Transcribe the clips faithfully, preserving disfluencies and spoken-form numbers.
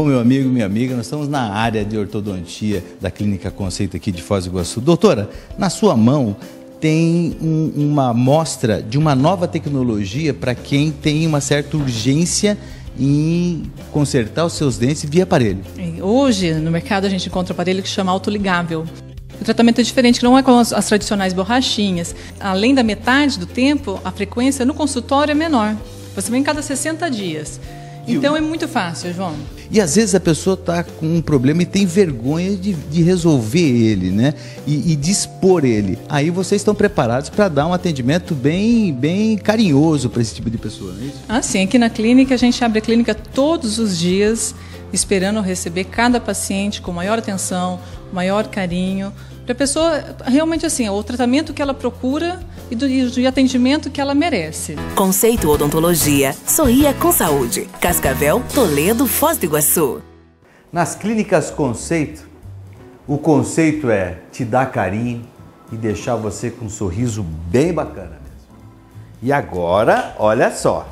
Alô, meu amigo, minha amiga, nós estamos na área de ortodontia da Clínica Conceito aqui de Foz do Iguaçu. Doutora, na sua mão tem um, uma amostra de uma nova tecnologia para quem tem uma certa urgência em consertar os seus dentes via aparelho. Hoje, no mercado, a gente encontra um aparelho que chama autoligável. O tratamento é diferente, que não é com as, as tradicionais borrachinhas. Além da metade do tempo, a frequência no consultório é menor. Você vem cada sessenta dias. Então é muito fácil, João. E às vezes a pessoa está com um problema e tem vergonha de, de resolver ele, né? E, e de expor ele. Aí vocês estão preparados para dar um atendimento bem, bem carinhoso para esse tipo de pessoa, não é isso? Ah, sim. Aqui na clínica, a gente abre a clínica todos os dias, esperando receber cada paciente com maior atenção, maior carinho, para a pessoa realmente assim, o tratamento que ela procura e do, e do atendimento que ela merece. Conceito Odontologia. Sorria com saúde. Cascavel, Toledo, Foz do Iguaçu. Nas clínicas Conceito, o conceito é te dar carinho e deixar você com um sorriso bem bacana mesmo. E agora, olha só.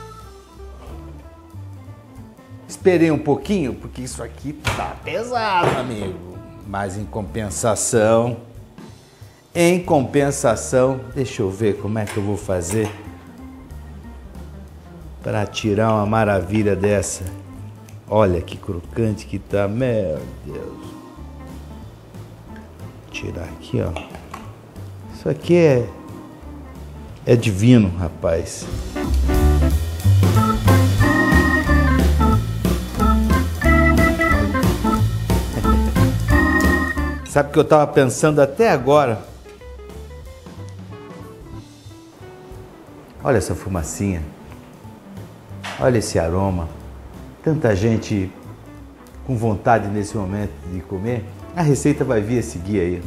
Esperei um pouquinho, porque isso aqui tá pesado, amigo. Mas em compensação, em compensação, deixa eu ver como é que eu vou fazer para tirar uma maravilha dessa. Olha que crocante que tá, meu Deus. Vou tirar aqui, ó. Isso aqui é, é divino, rapaz. Sabe o que eu estava pensando até agora? Olha essa fumacinha. Olha esse aroma. Tanta gente com vontade nesse momento de comer. A receita vai vir a seguir aí.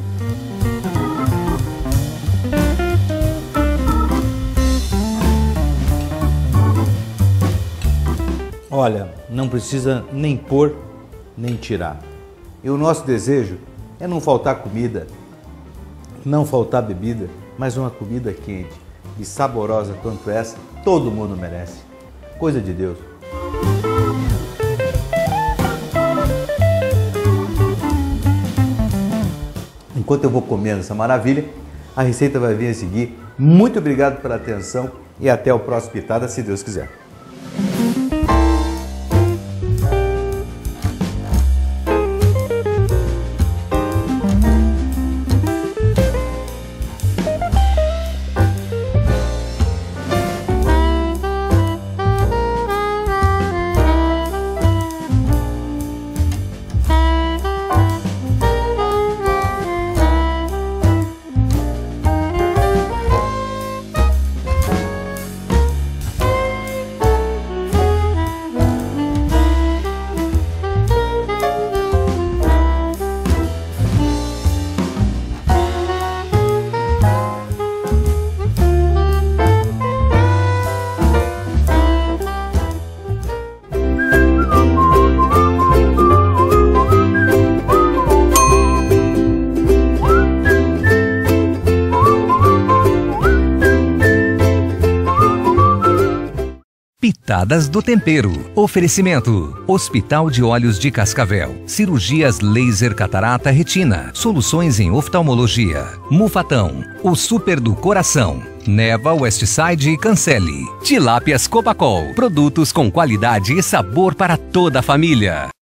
Olha, não precisa nem pôr, nem tirar. E o nosso desejo é não faltar comida, não faltar bebida, mas uma comida quente e saborosa quanto essa, todo mundo merece. Coisa de Deus. Enquanto eu vou comendo essa maravilha, a receita vai vir a seguir. Muito obrigado pela atenção e até o próximo Pitada, se Deus quiser. Pitadas do Tempero. Oferecimento: Hospital de Olhos de Cascavel. Cirurgias laser catarata retina. Soluções em oftalmologia. Mufatão. O Super do Coração. Neva Westside e Cancele. Tilápias Copacol. Produtos com qualidade e sabor para toda a família.